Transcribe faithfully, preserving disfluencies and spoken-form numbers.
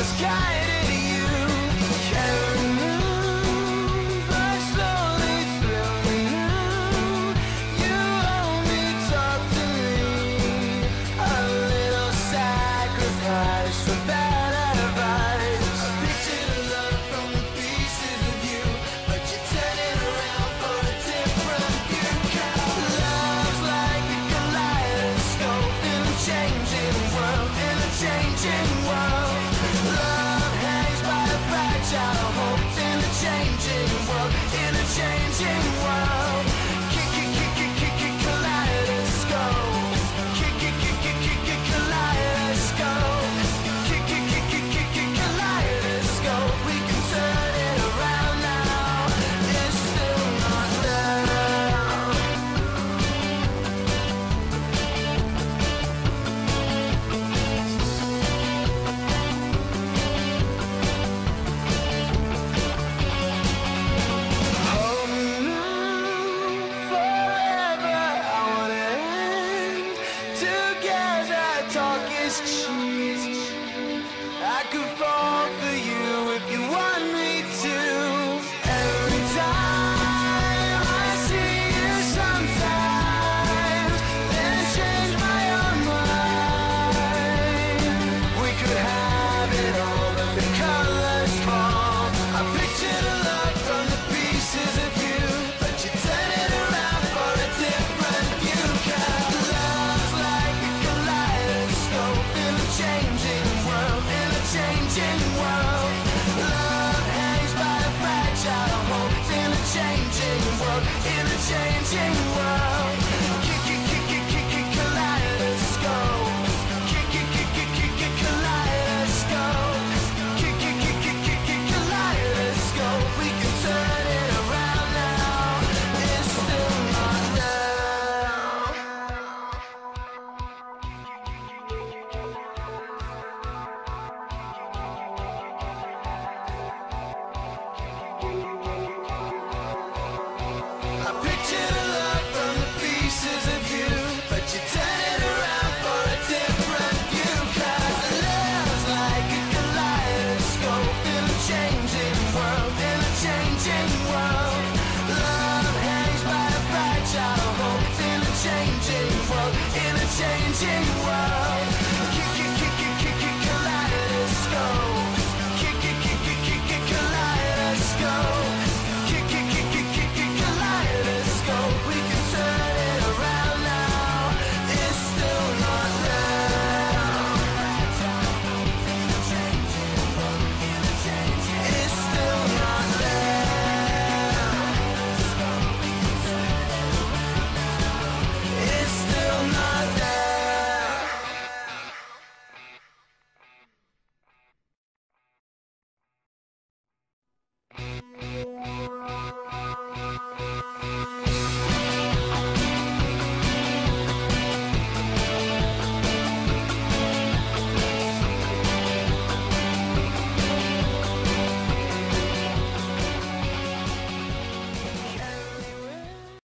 guiding you. Carry move like slowly through you. You only talk to me. A little sacrifice for bad advice. I pictured love from the pieces of you, but you turn it around for a different view. 'Cause love's like a kaleidoscope in a changing world, in a changing world. Love hangs by a fragile hope in a changing world, in a changing world. Kick, kick, kick, kick, kick, kick, kaleidoscope. Kick, kick, kick, kick, kick, kick, kaleidoscope. Kick, kick, kick, kick, kick, kick, kaleidoscope. We can turn it around now. It's still not there. Hold me forever, I wanna end together. Talk is cheap. I could fall